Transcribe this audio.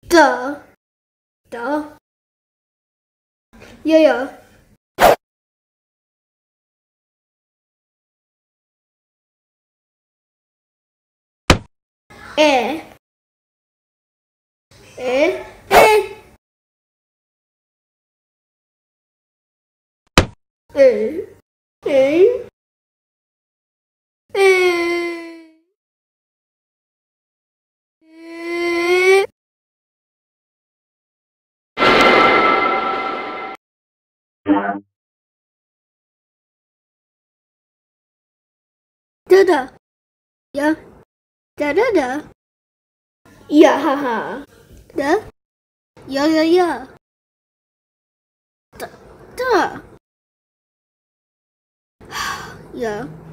Đỡ. Đỡ. Dạ dạ. Ê. Ê. Ê. Ê. Ê. Ê. Đỡ đỡ. Dạ. Đỡ đỡ đỡ. Dạ ha ha. Đỡ. Dạ dạ dạ. Đỡ. Đỡ. Dạ.